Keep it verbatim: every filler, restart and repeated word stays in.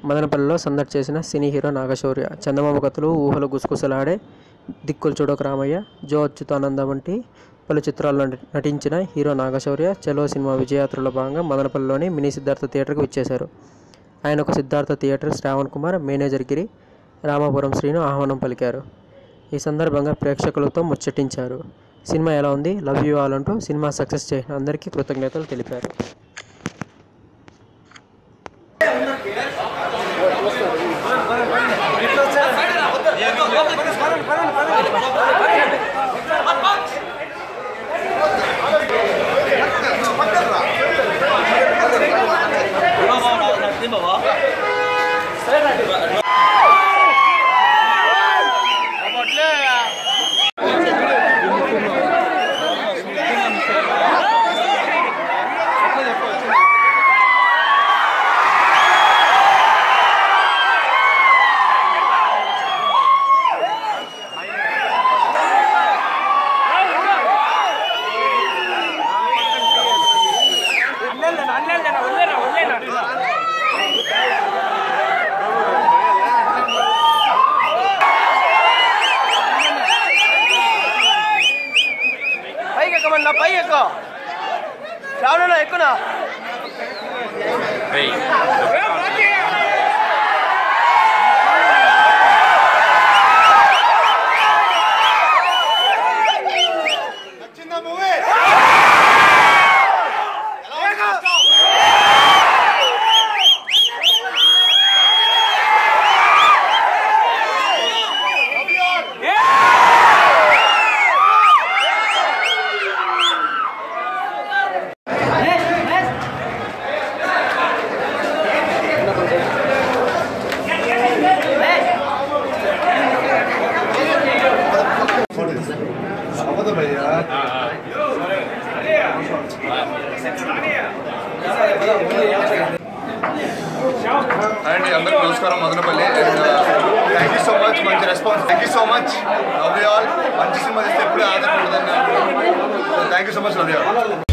మదనపల్లిలో సందడి చేసిన సినీ హీరో నాగశౌర్య. చందమామ కథలు, ఊహలు గుసగుసలాడే దిక్కులు చూడక రామయ్య, జో అచ్యుతానంద వంటి పలు చిత్రాల్లో నటించిన హీరో నాగశౌర్య చలో సినిమా విజయయాత్రలో భాగంగా మదనపల్లిలోని మినీ సిద్ధార్థ థియేటర్కి విచ్చేశారు. ఆయనకు సిద్ధార్థ థియేటర్ శ్రావణ్ కుమార్, మేనేజర్ గిరి, రామాపురం శ్రీను ఆహ్వానం పలికారు. ఈ సందర్భంగా ప్రేక్షకులతో ముచ్చటించారు. సినిమా ఎలా ఉంది, లవ్ యూ ఆల్ అంటూ సినిమా సక్సెస్ చేసిన అందరికీ కృతజ్ఞతలు తెలిపారు. పైకి ఎక్కువ శ్రావణ ఎక్కునా అండ్ అందరికీ నమస్కారం. Madanapalle. Thank you so much, మంచి response. Thank you so much, love you all. మంచి సినిమా చేస్తే ఎప్పుడే ఆధారపడదని. Thank you so much, love you all.